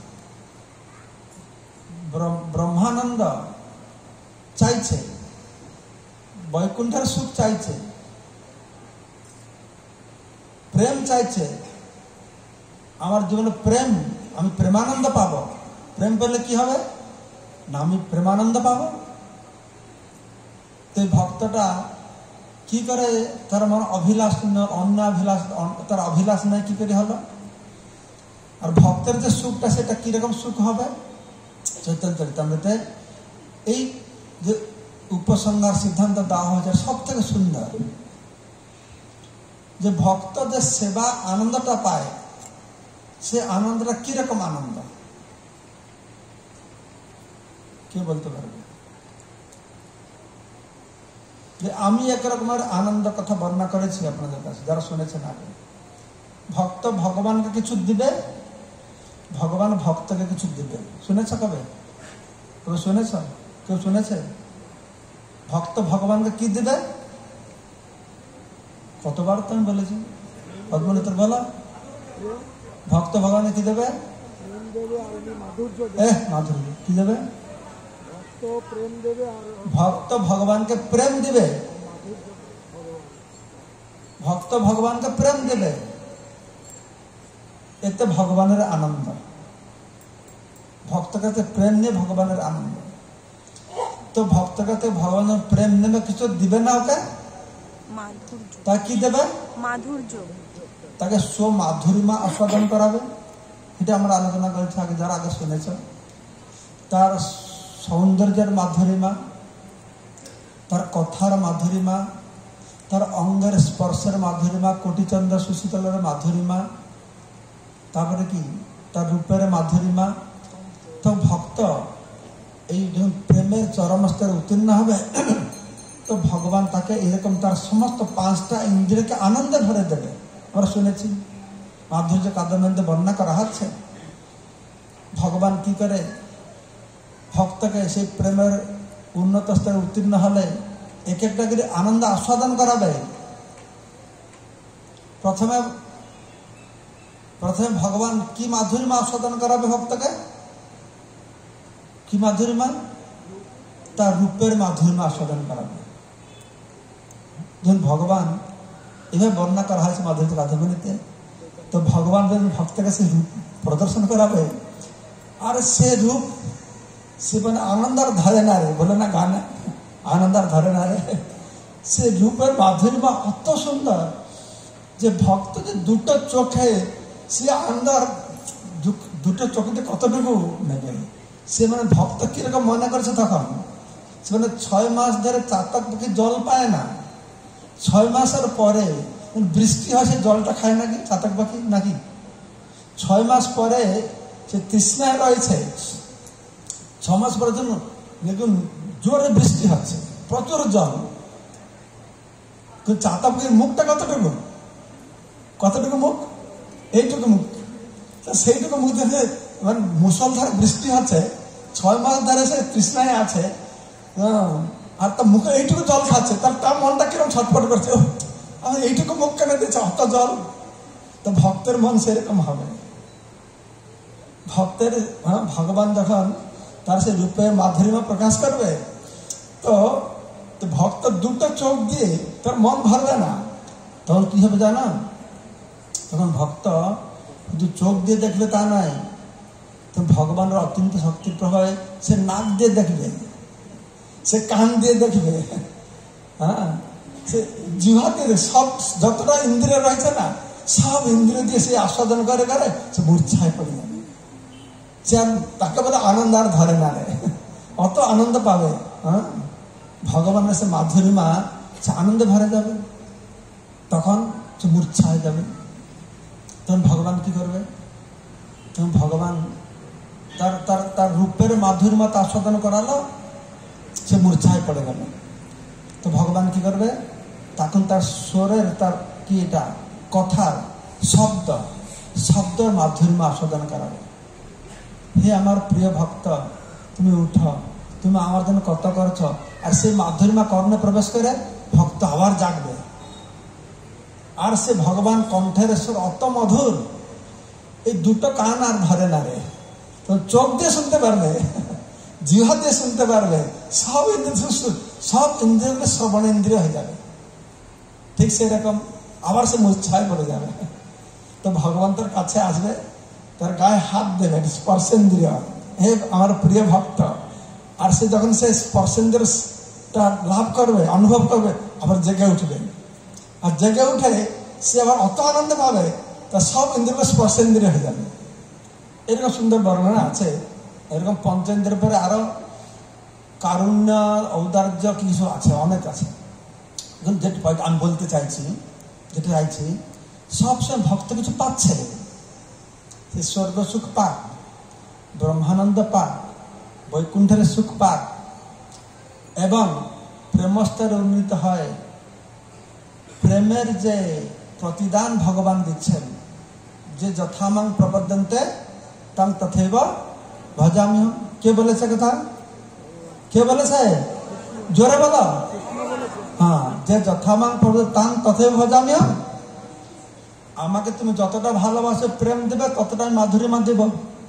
ব্রহ্মানন্দ চাইছে, বৈকুণ্ঠের সুখ চাইছে, প্রেম চাইছে। আমার জীবনে প্রেম, আমি প্রেমানন্দ পাবো। প্রেম পেলে কি হবে না, আমি প্রেমানন্দ পাবো। তো ভক্তটা কি করে, তার মনে অভিলাষ, অন্য অভিলাষ, তার অভিলাষ নাই, কি করে হলো? আর ভক্তের যে সুখটা, সেটা কিরকম সুখ হবে? চৈতন্য চরিতামৃতে এই যে উপসংহার সিদ্ধান্ত দেওয়া হয়েছে সব থেকে সুন্দর, যে ভক্ত যে সেবা আনন্দটা পায়, সে আনন্দটা কিরকম আনন্দ, কে বলতে পারবে? যে আমি একরকমের আনন্দ কথা বর্ণনা করেছি আপনাদের কাছে, যারা শুনেছেন আগে। ভক্ত ভগবানকে কিছু দিবে, ভগবান ভক্তকে কিছু দিবে। শুনেছ কবে? কবে শুনেছ? কেউ শুনেছে? ভক্ত ভগবানকে কি দিবে? কতবার তো আমি বলেছি, পদ্মনি তোর বলো, ভক্ত ভগবানকে কি দেবে? মাধুর্য। কি দেবে? ভক্ত ভগবানকে প্রেম দিবে, ভক্ত ভগবানকে প্রেম দেবে, এতে ভগবানের আনন্দ। ভক্ত কাছে প্রেম নিয়ে ভগবানের আনন্দ। তো ভক্ত কাছে ভগবানের প্রেম নেবে, কিছু দিবে না ওকে, তা কি দেবে? মাধুর্য। তাকে সো মাধুরিমা আস্বাদন করাবে। এটা আমরা আলোচনা করেছি আগে, যারা আগে শুনেছ। তার সৌন্দর্যের মাধুরিমা, তার কথার মাধুরিমা, তার অঙ্গের স্পর্শের মাধুরিমা, কোটিচন্দ্র সুশীতলের মাধুরিমা, তারপরে কি তার রূপের মাধুরিমা। তো ভক্ত এই যখন প্রেমের চরম স্তরে উত্তীর্ণ হবে, তো ভগবান তাকে এরকম তার সমস্ত পাঁচটা ইন্দ্রিয়কে আনন্দে ভরে দেবে। আমরা শুনেছি মাধুর্য কাব্যের বর্ণনা করা হচ্ছে, ভগবান কি করে ভক্তকে সেই প্রেমের উন্নত স্তরে উত্তীর্ণ হলে এক একটা করে আনন্দ আস্বাদন করাবে। প্রথমে প্রথমে ভগবান কি মাধুরিমা আস্বাদন করাবে ভক্তকে? কি মাধুরিমা? তার রূপের মাধুরিমা আস্বাদন করাবে। যখন ভগবান এভাবে বর্ণনা করা হয়েছে মাধুর্য কাদম্বরীতে, তো ভগবান যখন ভক্তকে সে রূপ প্রদর্শন করাবে, আর সে রূপ সে মানে আনন্দার ধরে না রে, বলে না গানে, আনন্দার ধরে না রে। সে রূপের মাধুরিমা অত সুন্দর যে ভক্ত যে দুটো চোখে সে আনন্দার দুটো চোখে কতটুকু নেবে, সে মানে ভক্ত কিরকম মনে করছে তখন। সে মানে ছয় মাস ধরে চাতক পাখি জল পায় না, ছয় মাসের পরে বৃষ্টি হয়, সে জলটা খায় নাকি চাতক পাখি? নাকি ছয় মাস পরে সে তৃষ্ণায় রয়েছে, ছ মাস পরের জন্য দেখুন জোরে বৃষ্টি হচ্ছে, প্রচুর জল, চাতক পাখির মুখটা কতটুকু, কতটুকু মুখ? এইটুকু মুখ। সেইটুকু মুখ দেখে মানে মুসলধারে বৃষ্টি হচ্ছে, ছয় মাস ধরে সে তৃষ্ণায় আছে, আর তার মুখে এইটুকু জল খাচ্ছে, তার তার মনটা কিরকম ছটফট করছে, আমার এইটুকু মুখ কেন দিচ্ছে অত জল? তো ভক্তের মন সেরকম হবে। ভক্তের ভগবান যখন তার সে রূপের মাধুরিমা প্রকাশ করবে, তো ভক্ত দুটো চোখ দিয়ে তার মন ভরবে না। তখন কি হবে জানো? তখন ভক্ত শুধু চোখ দিয়ে দেখবে তা নয়, তো ভগবানের অত্যন্ত শক্তির প্রভাবে সে নাক দিয়ে দেখবে, সে কান দিয়ে দেখবে, হ্যাঁ, সে জিহ্বা দিয়ে, সব যতটা ইন্দ্রিয় রয়েছে না, সব ইন্দ্রিয় দিয়ে সে আস্বাদন করে করে সে মূর্ছায় পড়ে যাবে। সে তাকে বলে আনন্দ আর ধরে না রে, অত আনন্দ পাবে। হ্যাঁ, ভগবানের সে মাধুরিমা, সে আনন্দে ভরে যাবে, তখন সে মূর্ছা হয়ে যাবে। তখন ভগবান কি করবে? তখন ভগবান তার তার তার রূপের মাধুরিমা তা আস্বাদন করালো, সে মূর্ছায় পড়ে গেল। তো ভগবান কি করবে, তখন তার স্বরের তার কি এটা কথার শব্দ শব্দের মাধুর্য আস্বাদন করাবে। হে আমার প্রিয় ভক্ত, তুমি উঠ, তুমি আমার জন্য কত করছ। আর সেই মাধুর্য কর্ণে প্রবেশ করে ভক্ত আবার জাগবে। আর সে ভগবান কণ্ঠের স্বর অত মধুর, এই দুটো কান আর ধরে না রে। তো চোখ দিয়ে শুনতে পারবে, জিহ্বা দিয়ে শুনতে পারবে, সব ইন্দ্রিয় সব ইন্দ্রিয়গুলো শ্রবণ ইন্দ্রিয় হয়ে যাবে। ঠিক সেরকম আবার সে মূর্ছায় পড়ে যাবে। তো ভগবান তোর কাছে আসবে, তার গায়ে হাত দেবে, স্পর্শেন্দ্রিয়, হে আমার প্রিয় ভক্ত। আর সে যখন সে স্পর্শেন্দ্রিয়টা লাভ করবে, অনুভব করবে, আবার জেগে উঠবে। আর জেগে উঠে সে আবার অত আনন্দ পাবে, তার সব ইন্দ্রিয় স্পর্শেন্দ্রিয় হয়ে যাবে। এরকম সুন্দর বর্ণনা আছে। এরকম পঞ্চেন্দ্রিয়ের পরে আরো কারুণ্য ঔদার্য কিছু আছে, অনেক আছে। যেটা আমি বলতে চাইছি যেটা চাইছি সবসময় ভক্ত কিছু পাচ্ছে, সে স্বর্গ সুখ পাক, ব্রহ্মানন্দ পাক, বৈকুণ্ঠের সুখ পাক, এবং প্রেমস্তরে উন্নীত হয়। প্রেমের যে প্রতিদান ভগবান দিচ্ছেন, যে যথামাং প্রপদ্যন্তে তাং তথৈব ভজামি। কে বলেছে কথা? কে বলেছে? জোরে বলো। হ্যাঁ, যে যথামাং প্রপদ্যন্তে তাং তথৈব ভজামি। আমাকে তুমি যতটা ভালোবাসে প্রেম দেবে, ততটাই মাধুরীমা দেব।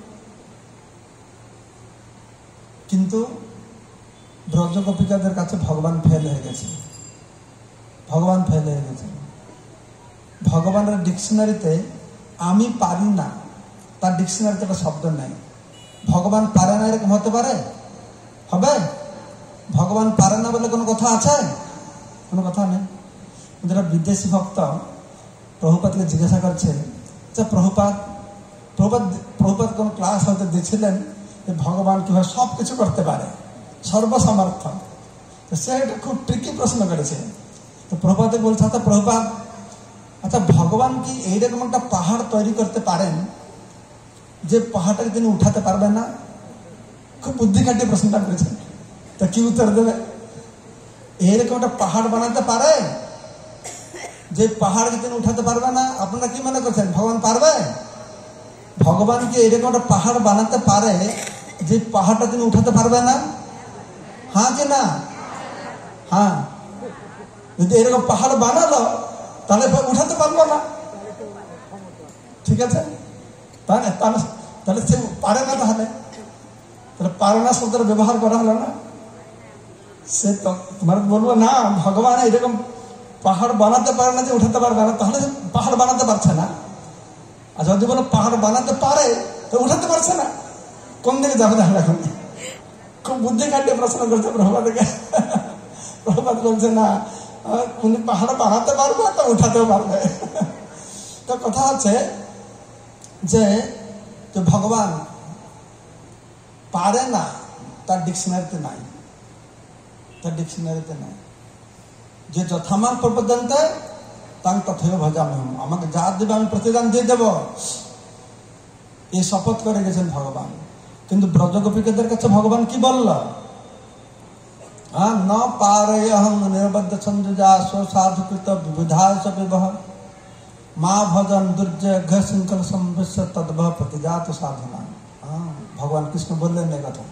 কিন্তু ব্রজ গোপিকাদের কাছে ভগবান ফেল হয়ে গেছে। ভগবান ফেল হয়ে গেছে। ভগবানের ডিকশনারিতে আমি পারি না, তার ডিকশনারিতে একটা শব্দ নেই। ভগবান পারে না এরকম হতে পারে? হবে? ভগবান পারে না বলে কোনো কথা আছে? কোনো কথা নেই। যারা বিদেশি ভক্ত প্রভুপাদকে জিজ্ঞাসা করছে, আচ্ছা প্রভুপাদ প্রভুপাদ প্রভুপাদ কোন ক্লাস হয়তো দিয়েছিলেন যে ভগবান কিভাবে সব কিছু করতে পারে, সর্বসমর্থ। সে একটা খুব ট্রিকি প্রশ্ন করেছে। তো প্রভুপাদকে বলছে, আচ্ছা প্রভুপাদ, আচ্ছা ভগবান কি এইরকম একটা পাহাড় তৈরি করতে পারেন যে পাহাড়টাকে তিনি উঠাতে পারবেন না? খুব বুদ্ধি খাটিয়ে প্রশ্নটা করেছেন। তা কি উত্তর দেবে? এইরকম একটা পাহাড় বানাতে পারে যে পাহাড়কে তিনি উঠাতে পারবে না? আপনারা কি মনে করছেন ভগবান পারবে? ভগবান কি এরকম একটা পাহাড় বানাতে পারে যে পাহাড়টা তিনি উঠাতে পারবে না? হ্যাঁ কি না? হ্যাঁ। যদি এরকম পাহাড় বানালো তাহলে উঠাতে পারবো না। ঠিক আছে, তাহলে সে পারে না। তাহলে তাহলে পারে না শব্দটা ব্যবহার করা হলো না। সে তোমার বলবো না ভগবান এরকম পাহাড় বানাতে পারে না যে উঠাতে পারবে না, তাহলে পাহাড় বানাতে পারছে না। আর যদি বলো পাহাড় বানাতে পারে তো উঠাতে পারছে না, কোন দিকে যাবে তাহলে? এখন খুব বুদ্ধি কাটিয়ে প্রশ্ন করছে প্রভুপাদকে। প্রভুপাদ বলছে না, উনি পাহাড় বানাতে পারবে তো উঠাতেও পারবে। তো কথা হচ্ছে যে ভগবান পারে না, তার ডিকশনারিতে নাই, তার ডিকশনারিতে নাই। যে যথামান প্রপদ্যন্তে তাং তথৈব ভজামি। আমাকে যা দেবে আমি প্রতিদান দিয়ে দেব, এই শপথ করে গেছেন ভগবান। কিন্তু ব্রজগোপিকাদের কাছে ভগবান কি বলল? হ্যাঁ, ন পারয়হং নির্বদ্ধ সঞ্জা সাধুকৃত বিবিধায় বিবহ মা ভজন দুর্জয় ঘ শৃঙ্খল সম্ভস্য তদ্ভব প্রতিজাত সাধনা। হ্যাঁ, ভগবান কৃষ্ণ বললেন এই কথা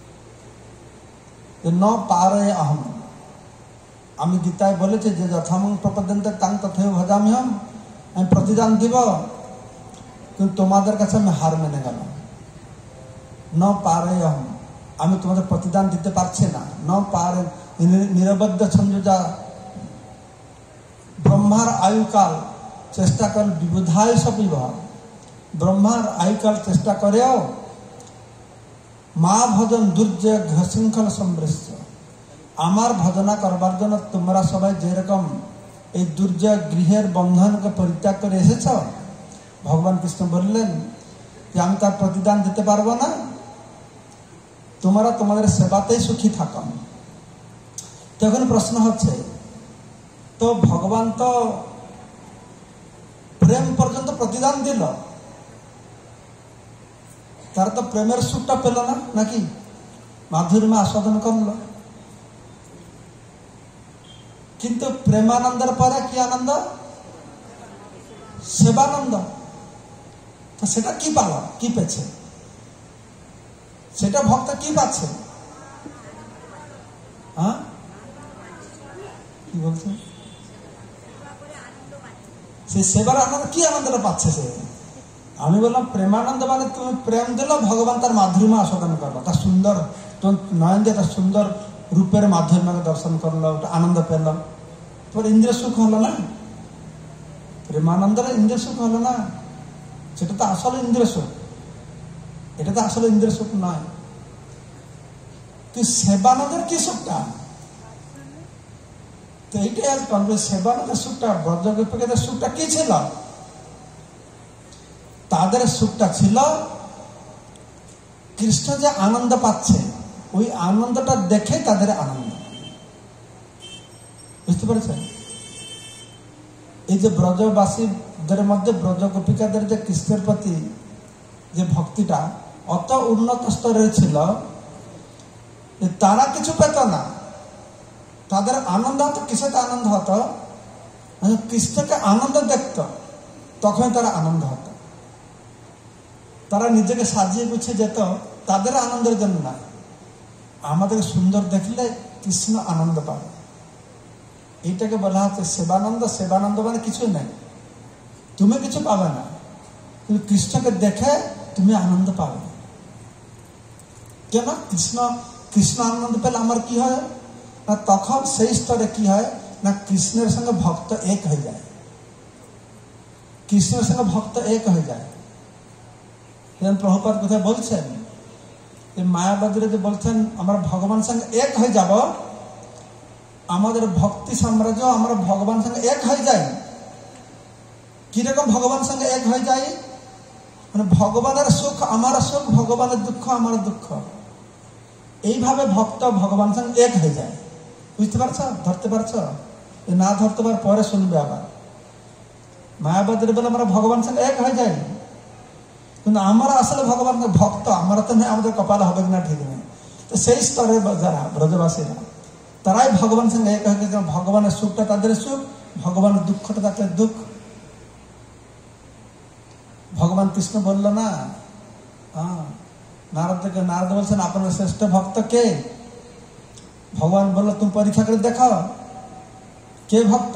যে ন পারয় অহম। আমি গীতায় বলেছি যে যথামং প্রপদ্যন্তে তাং তথৈব ভজামি। আমি প্রতিদান দিব, কিন্তু তোমাদের কাছে আমি হার মেনে গেলাম। ন পারয় অহম, আমি তোমাদের প্রতিদান দিতে পারছি না। ন পারে নিরবদ্ধ সঞ্জা, ব্রহ্মার আয়ুকাল চেষ্টা কর বিবুধায় সবিবাহ। ব্রহ্মার আয়ুকাল চেষ্টা করেও মা ভজন দুর্জয় ঘৃঙ্খল সম্বৃশ্য। আমার ভজনা করবার জন্য তোমরা সবাই যেরকম এই দুর্জয় গৃহের বন্ধনকে পরিত্যাগ করে এসেছ, ভগবান কৃষ্ণ বললেন যে আমি তার প্রতিদান দিতে পারবো না, তোমরা তোমাদের সেবাতেই সুখী থাকো। তখন প্রশ্ন হচ্ছে, তো ভগবান তো প্রেম পর্যন্ত প্রতিদান দিল, তারা তো প্রেমের সুখটা পেল না নাকি? মাধুরীমা আস্বাদন করলো। किंतु प्रेमानंदर पर कि आनंद सेवानंद तो सेटा की पाल की पेछे सेटा भक्त की पाচ্ছে हाँ কি বলছো সে সেবার আনন্দ কি আনন্দটা পাচ্ছে সে আমি বললাম প্রেমানন্দ মানে তুমি প্রেম দিল ভগবান তার মাধুরীমা আস্বাদন করলো তার সুন্দর নয়ন দিয়ে তার সুন্দর রূপের মাধুরীমাকে দর্শন করলো আনন্দ পেল তোর ইন্দ্রিয় সুখ হলো না প্রেমানন্দের ইন্দ্রিয় সুখ হলো না সেটা তো আসলে ইন্দ্রিয় সুখ এটা তো আসলে ইন্দ্রিয় সুখ নয় কিন্তু সেবানন্দের কি সুখটা তো এইটাই আজ বলবে সেবানন্দের সুখটা ব্রজগোপীদের সুখটা কি ছিল তাদের সুখটা ছিল কৃষ্ণ যে আনন্দ পাচ্ছে ওই আনন্দটা দেখে তাদের আনন্দ বুঝতে পেরেছেন এই যে ব্রজবাসীদের মধ্যে ব্রজগোপিকাদের যে কৃষ্ণের প্রতি যে ভক্তিটা অত উন্নত স্তরের ছিল তারা কিছু পেত না তাদের আনন্দ হতো কিসেতে আনন্দ হতো কৃষ্ণকে আনন্দ দেখত তখন তারা আনন্দ হতো তারা নিজেকে সাজিয়ে গুছিয়ে যেত তাদের আনন্দের জন্য না আমাদের সুন্দর দেখলে কৃষ্ণ আনন্দ পাবে এইটাকে বলা হচ্ছে সেবানন্দ সেবানন্দ মানে কিছু নেই তুমি কিছু পাবে না কিন্তু কৃষ্ণকে দেখে তুমি আনন্দ পাবে কেন কৃষ্ণ কৃষ্ণ আনন্দ পেলে আমার কি হয় না তখন সেই স্তরে কি হয় না কৃষ্ণের সঙ্গে ভক্ত এক হয়ে যায় কৃষ্ণের সঙ্গে ভক্ত এক হয়ে যায় প্রভুপাদ কোথায় বলছেন মায়াবাদীরা যে বলছেন আমরা ভগবান সঙ্গে এক হয়ে যাব আমাদের ভক্তি সাম্রাজ্য আমরা ভগবান সঙ্গে এক হয়ে যাই কিরকম ভগবান সঙ্গে এক হয়ে যাই মানে ভগবানের সুখ আমার সুখ ভগবানের দুঃখ আমার দুঃখ এইভাবে ভক্ত ভগবান সঙ্গে এক হয়ে যায় বুঝতে পারছো ধরতে পারছো না ধরতে পার পরে শুনবে আবার মায়াবাদীর বলে আমরা ভগবান সঙ্গে এক হয়ে যাই কিন্তু আমরা আসলে ভগবান ভক্ত আমরা তো নেই আমাদের কপালে হবে না ঠিক নেই তো সেই স্তরে যারা ব্রজবাসীরা তারাই ভগবান সঙ্গে এক হয়ে গেছে ভগবানের সুখটা তাদের সুখ ভগবানের দুঃখটা থাকলে দুঃখ ভগবান কৃষ্ণ বলল না হ্যাঁ নারদকে নারদ বলছেন আপনার শ্রেষ্ঠ ভক্ত কে ভগবান বললো তুমি পরীক্ষা করে দেখো কে ভক্ত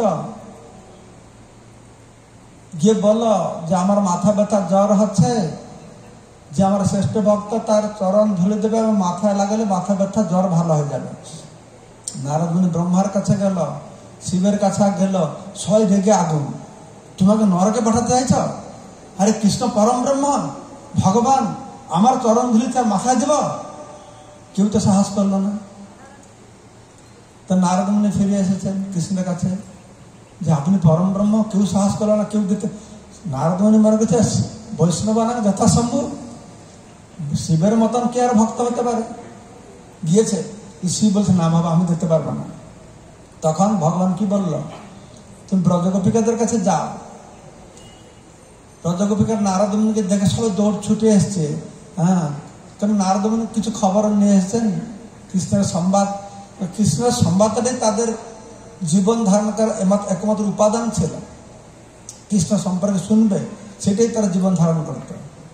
গিয়ে বলো যে আমার মাথা ব্যথা জ্বর হচ্ছে যে আমার শ্রেষ্ঠ ভক্ত তার চরণ ধুলে দেবে এবং মাথায় লাগালে মাথা ব্যথা জ্বর ভালো হয়ে যাবে নারদ মুনি ব্রহ্মার কাছে গেল শিবের কাছে গেল ছয় রেগে আগুন তোমাকে নরকে পাঠাতে চাইছ আরে কৃষ্ণ পরম ব্রহ্ম ভগবান আমার চরণ ধুলি তার মাথায় দেব কেউ তো সাহস করলো না তো নারদ মুনি ফিরে এসেছেন কৃষ্ণের কাছে যে আপনি পরম ব্রহ্ম কেউ সাহস করলো না কেউ দিতে নারদ মুনি মনে করছে বৈষ্ণব না যথাসম্ভব শিবের মতন কে আর ভক্ত হতে পারে গিয়েছে শিব বলছে না বাবা আমি দিতে পারবো না তখন ভগবান কি বলল তুমি ব্রজগোপিকাদের কাছে যাও ব্রজগোপিকার নারদ মুনিকে দেখে সবাই দৌড় ছুটে এসছে হ্যাঁ কারণ নারদ মুনি কিছু খবর নিয়ে এসেছেন কৃষ্ণের সংবাদ কৃষ্ণের সংবাদটাই তাদের জীবন ধারণ করার একমাত্র উপাদান ছিল কৃষ্ণ সম্পর্কে শুনবে সেটাই তারা জীবন ধারণ করত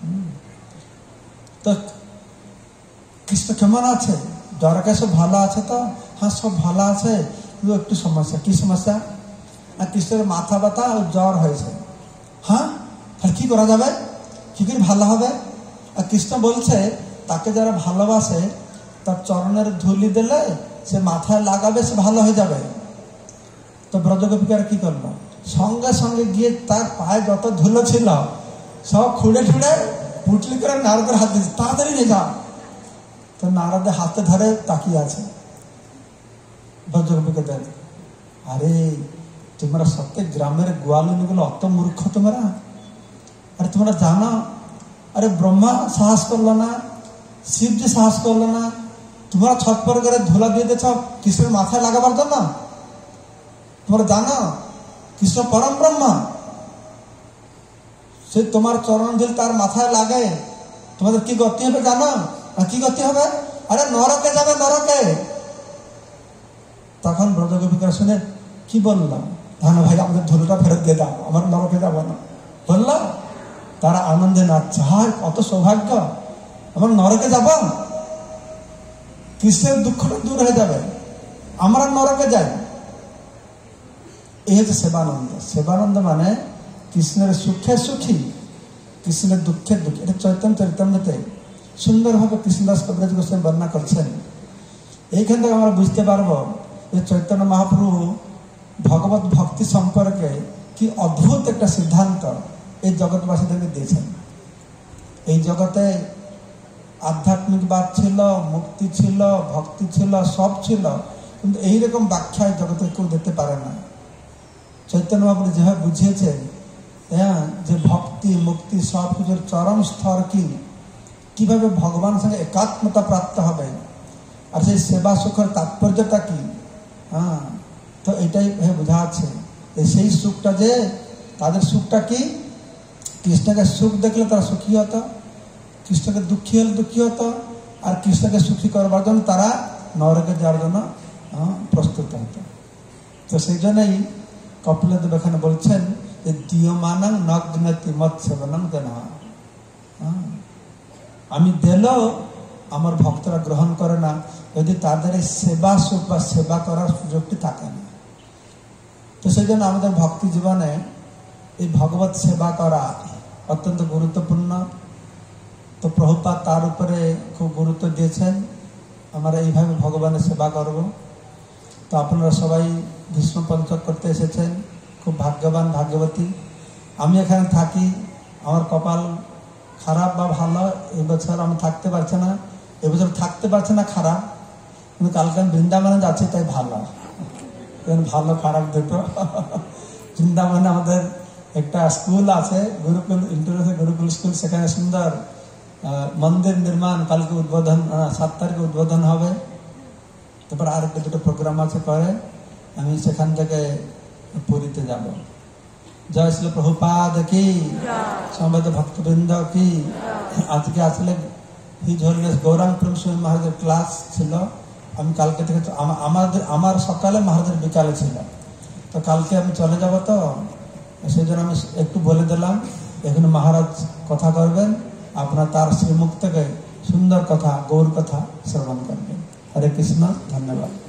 তো কৃষ্ণ কেমন আছে দ্বারকায় সব ভালো আছে তো হ্যাঁ সব ভালো আছে কিন্তু একটু সমস্যা কি সমস্যা আর কৃষ্ণের মাথা ব্যথা ও জ্বর হয়েছে হ্যাঁ তাহলে কি করা যাবে কি করে ভালো হবে আর কৃষ্ণ বলছে তাকে যারা ভালোবাসে তার চরণের ধুলি দিলে সে মাথায় লাগাবে সে ভালো হয়ে যাবে তো ব্রজগোপিকারা কি করলো সঙ্গে সঙ্গে গিয়ে তার পায়ে যত ধুলো ছিল সব খুঁড়ে খুঁড়ে পুটলি করে নারদের হাত দিয়েছে তাড়াতাড়ি নিয়ে যাও তো নারদের হাতে ধরে তাকিয়ে আছে ব্রজগোপিকাদের আরে তোমরা সত্যি গ্রামের গোয়ালিনীগুলো অত মূর্খ তোমরা আরে তোমরা জানো আরে ব্রহ্মা সাহস করলো না শিব যে সাহস করলো না তোমরা ছটপট করে ধুলা দিয়ে দিয়েছ কৃষ্ণের মাথায় লাগাবার জন্য তোমরা জানো কৃষ্ণ পরম ব্রহ্মা সে তোমার চরণ ধুল তার মাথায় লাগে তোমাদের কি গতি হবে জানো আর কি গতি হবে আরে নরকে যাবে নরকে তখন ব্রজগোপিকারা শুনে কি বললাম, ধান ভাই আমাদের ধুলোটা ফেরত দিয়ে দাও, আমার নরকে যাবো না, বললাম। তারা আনন্দে নাচছে, হায় কত সৌভাগ্য, আমার নরকে যাব, কৃষ্ণের দুঃখটা দূর হয়ে যাবে, আমরা নরকে যাই। এই হচ্ছে সেবানন্দ। সেবানন্দ মানে কৃষ্ণের সুখে সুখী, কৃষ্ণের দুঃখের দুঃখী। এটা চৈতন্য চরিতামৃতে সুন্দরভাবে কৃষ্ণদাস কবিরাজ গোস্বামী বর্ণনা করছেন। এইখান থেকে আমরা বুঝতে পারবো যে চৈতন্য মহাপ্রভু ভগবত ভক্তি সম্পর্কে কি অদ্ভুত একটা সিদ্ধান্ত এই জগৎবাসীদেরকে দিয়েছেন। এই জগতে আধ্যাত্মিকবাদ ছিল, মুক্তি ছিল, ভক্তি ছিল, সব ছিল, কিন্তু এইরকম ব্যাখ্যা এই জগতে কেউ দিতে পারে না। চৈতন্য মহাপ্রভু যেভাবে বুঝিয়েছেন, হ্যাঁ, যে ভক্তি মুক্তি সব কিছুর চরম স্তর কি, কিভাবে ভগবানের সঙ্গে একাত্মতা প্রাপ্ত হবে, আর সেই সেবা সুখের তাৎপর্যটা কি, হ্যাঁ, তো এটাই বোঝা আছে। সেই সুখটা যে তাদের সুখটা কি, কৃষ্ণকে সুখ দেখলে তারা সুখী হতো, কৃষ্ণকে দুঃখী হলে দুঃখী হতো, আর কৃষ্ণকে সুখী করবার জন্য তারা নরকে যাওয়ার জন্য প্রস্তুত হতো। তো সেই জন্যই কপিলদেব এখানে বলছেন যে দিয়মানং নগ্নতি মত সেবনং দেনা, আমি দিলেও আমার ভক্তরা গ্রহণ করে না যদি তাদের এই সেবা সুখ বা সেবা করার সুযোগটি থাকে না। তো সেই জন্য আমাদের ভক্তি জীবনে এই ভগবত সেবা করা অত্যন্ত গুরুত্বপূর্ণ। তো প্রভুপাদ তার উপরে খুব গুরুত্ব দিয়েছেন, আমরা এইভাবে ভগবানের সেবা করব। তো আপনারা সবাই ভীষ্ম পঞ্চক করতে এসেছেন, খুব ভাগ্যবান ভাগ্যবতী। আমি এখানে থাকি, আমার কপাল খারাপ বা ভালো, এবছর আমি থাকতে পারছি না, এবছর থাকতে পারছি না খারাপ, কিন্তু কালকে আমি বৃন্দাবনে যাচ্ছি, তাই ভালো। ভালো খারাপ দুটো। বৃন্দাবনে আমাদের একটা স্কুল আছে, গুরুকুল ইন্টারন্যাশনাল গুরুকুল স্কুল, সেখানে সুন্দর মন্দির নির্মাণ, কালকে উদ্বোধন, সাত তারিখে উদ্বোধন হবে। তারপর আর একটা দুটো প্রোগ্রাম আছে করে, আমি সেখান থেকে পুরীতে যাব। জয় শ্রী প্রভুপাদ কি, সমবেত ভক্তবৃন্দ কি। আজকে আসলে হিজ হোলিনেস গৌরাঙ্গ প্রেম স্বামী মহারাজের ক্লাস ছিল, আমি কালকে থেকে আমাদের আমার সকালে মহারাজের বিকালে ছিল, তো কালকে আমি চলে যাব। তো সেই জন্য আমি একটু বলে দিলাম, এখানে মহারাজ কথা করবেন, আপনার তার শ্রীমুখ থেকে সুন্দর কথা, গৌর কথা শ্রবণ করবেন। হরে কৃষ্ণ, ধন্যবাদ।